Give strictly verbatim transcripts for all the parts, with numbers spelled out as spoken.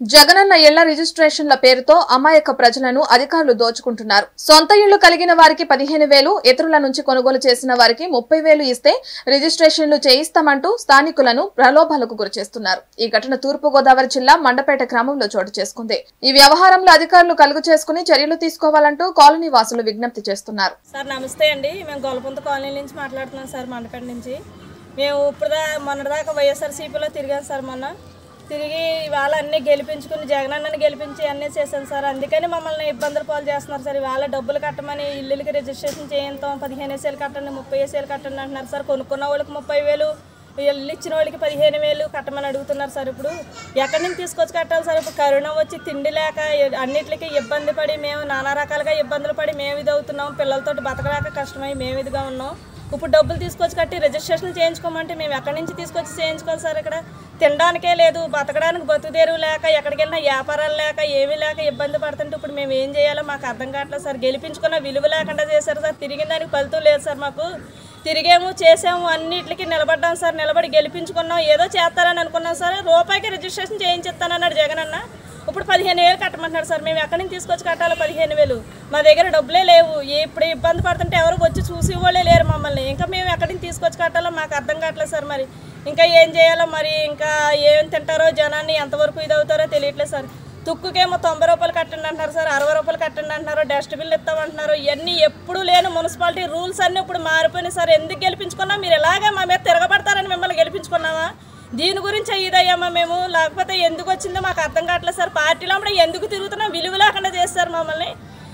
జగనన్న ఇళ్ల రిజిస్ట్రేషన్ల పేరుతో అమాయక ప్రజలను అధికారులు దోచుకుంటున్నారు. సొంత ఇళ్లు కలిగిన వారికి పదిహేను వేలు, ఇతరుల నుంచి కొనుగోలు చేసిన వారికి ముప్పై వేలు ఇస్తే రిజిస్ట్రేషన్లు చేయిస్తామంటూ స్థానికులను ప్రలోభాలకు గురిచేస్తున్నారు. ఈ ఘటన తూర్పు గోదావరి జిల్లా మండపేట గ్రామంలో చోటు చేసుకుంది. ఈ వ్యవహారంలో అధికారులు కలుగు చేసుకుని చర్యలు తీసుకోవాలంటూ కాలనీ వాసులు విజ్ఞప్తి చేస్తున్నారు. సార్ నమస్తే అండి, మేము గొల్లపుంత కాలనీ నుంచి మాట్లాడుతున్నాం సార్. మండపేట నుంచి మేము ఇప్పుడు మొన్నటిదాకా వైఎస్ఆర్సీపీలో తిరిగాం సార్. మొన్న తిరిగి ఇవాళ అన్నీ గెలిపించుకుని జగనన్నని గెలిపించి అన్నీ చేశాను సార్. అందుకని మమ్మల్ని ఇబ్బందులు పాలు చేస్తున్నారు సార్. ఇవాళ డబ్బులు కట్టమని ఇల్లులకి రిజిస్ట్రేషన్ చేయంతాం, పదిహేను వేసేలు కట్టండి, ముప్పై వేసేలు కట్టండి అంటున్నారు సార్. కొనుక్కున్న వాళ్ళకి ముప్పై వేలు, ఇల్లు ఇచ్చిన వాళ్ళకి పదిహేను వేలు కట్టమని అడుగుతున్నారు సార్. ఇప్పుడు ఎక్కడి నుంచి తీసుకొచ్చి కట్టాలి సార్? ఇప్పుడు కరోనా వచ్చి తిండి లేక అన్నిటికీ ఇబ్బంది పడి మేము నానా రకాలుగా ఇబ్బందులు పడి మేము ఇది అవుతున్నాం. పిల్లలతో బతకలేక కష్టమై మేము ఇదిగా ఉన్నాం. ఇప్పుడు డబ్బులు తీసుకొచ్చి కట్టి రిజిస్ట్రేషన్ చేయించుకోమంటే మేము ఎక్కడి నుంచి తీసుకొచ్చి చేయించుకోవాలి సార్? ఇక్కడ తినడానికే లేదు, బతకడానికి బతుకుదేరు లేక, ఎక్కడికి వెళ్ళినా వ్యాపారాలు లేక, ఏమీ లేక ఇబ్బంది పడుతుంటే ఇప్పుడు మేము ఏం చేయాలో మాకు అర్థం కావట్లేదు సార్. గెలిపించుకున్న విలువ లేకుండా చేశారు సార్. తిరిగిన దానికి ఫలితం లేదు సార్. మాకు తిరిగాము, చేసాము, అన్నిటికీ నిలబడ్డాం సార్. నిలబడి గెలిపించుకున్నాం, ఏదో చేస్తారని అనుకున్నాం సార్. రూపాయికి రిజిస్ట్రేషన్ చేయించేస్తానన్నాడు జగనన్న. ఇప్పుడు పదిహేను వేలు కట్టమంటున్నారు సార్. మేము ఎక్కడి నుంచి తీసుకొచ్చి కట్టాలి పదిహేను వేలు? మా దగ్గర డబ్బులే లేవు. ఇప్పుడు ఇబ్బంది పడుతుంటే ఎవరు వచ్చి చూసి వాళ్ళే లేరు మమ్మల్ని. ఇంకా మేము ఎక్కడి నుంచి తీసుకొచ్చి కట్టాలో మాకు అర్థం కావట్లేదు సార్. మరి ఇంకా ఏం చేయాలో, మరి ఇంకా ఏం తింటారో, జనాన్ని ఎంతవరకు ఇది అవుతారో తెలియట్లేదు సార్. తుక్కుకేమో తొంభై రూపాయలు కట్టండి అంటున్నారు సార్, అరవై రూపాయలు కట్టండి అంటున్నారు, డస్ట్బిన్లు ఇస్తామంటున్నారు. ఇవన్నీ ఎప్పుడు లేని మున్సిపాలిటీ రూల్స్ అన్నీ ఇప్పుడు మారిపోయినాయి సార్. ఎందుకు గెలిపించుకున్నా? మీరు ఎలాగే మా మీద తిరగబడతారని మిమ్మల్ని గెలిపించుకున్నావా? దీని గురించి ఇదయ్యామా మేము? లేకపోతే ఎందుకు వచ్చిందో మాకు అర్థం కావట్లేదు సార్. పార్టీలో కూడా ఎందుకు తిరుగుతున్నాం? విలువ లేకుండా చేస్తారు మమ్మల్ని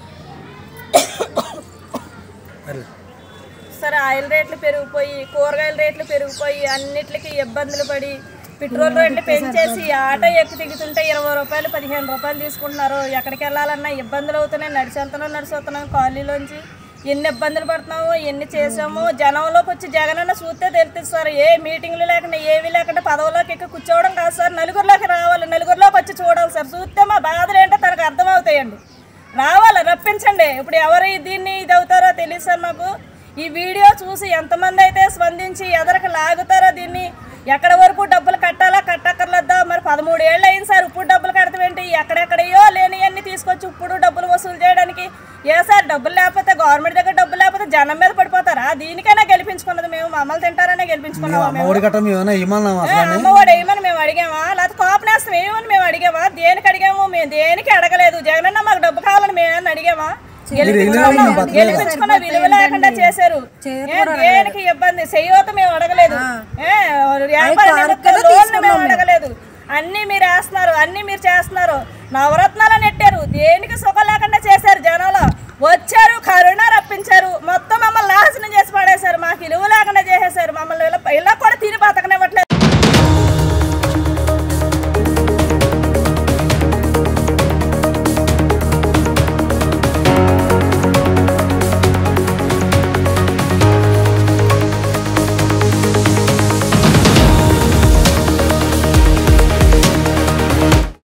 సార్. ఆయిల్ రేట్లు పెరిగిపోయి, కూరగాయల రేట్లు పెరిగిపోయి, అన్నిటికీ ఇబ్బందులు పడి, పెట్రోల్ రేట్లు పెంచేసి ఆటో ఎక్కి దిగుతుంటే ఇరవై రూపాయలు పదిహేను రూపాయలు తీసుకుంటున్నారు. ఎక్కడికి వెళ్ళాలన్నా ఇబ్బందులు అవుతున్నాయి. నడిచి వెళ్తున్నాం, నడిచి వస్తున్నాం కాలనీలోంచి. ఎన్ని ఇబ్బందులు పడుతున్నాము, ఎన్ని చేసాము. జనంలోకి వచ్చి జగనన్న చూస్తే తెలుస్తుంది సార్. ఏ మీటింగ్లు లేకుండా, ఏమీ లేకుండా పదవులోకి ఎక్కి కూర్చోవడం కాదు సార్. నలుగురిలోకి రావాలి, నలుగురిలోకి వచ్చి చూడాలి సార్. చూస్తే మా బాధలు ఏంటో తనకు అర్థమవుతాయండి. రావాలి, రప్పించండి. ఇప్పుడు ఎవరు దీన్ని ఇది అవుతారో తెలియదు సార్ మాకు. ఈ వీడియో చూసి ఎంతమంది అయితే స్పందించి ఎదరికి లాగుతారో దీన్ని. ఎక్కడి వరకు డబ్బులు కట్టాలా, కట్టక్కర్లేదా? మరి పదమూడు ఏళ్ళు అయింది సార్. ఇప్పుడు డబ్బులు కడతామేంటి? ఎక్కడెక్కడయో లేనివన్నీ తీసుకొచ్చి ఇప్పుడు డబ్బులు వసూలు చేయడానికి. ఏ సార్, డబ్బులు లేకపోతే, గవర్నమెంట్ దగ్గర డబ్బులు లేకపోతే జనం మీద పడిపోతారా? దీనికైనా గెలిపించుకున్నది మేము. మమ్మల్ని తింటారనే గెలిపించుకున్నాము. అమ్మఒడి వేయమని మేము అడిగామా? లేకపోతే కాపునేస్తాం వేయమని మేము అడిగామా? దేనికి అడిగాము? మేము దేనికి అడగలేదు. జగనన్న మాకు డబ్బు కావాలని మేమేమన్నా అడిగామా? గెలిపించుకున్న విలువ లేకుండా చేశారు. దేనికి ఇబ్బంది? చెయ్యత మేము అడగలేదు, మేము అడగలేదు. అన్నీ మీరు వేస్తున్నారు, అన్నీ మీరు చేస్తున్నారు. నవరత్నాలు నెట్టారు, దేనికి సుఖం లేకుండా చేశారు. జనాలు వచ్చారు, కరోనా రప్పించారు, మొత్తం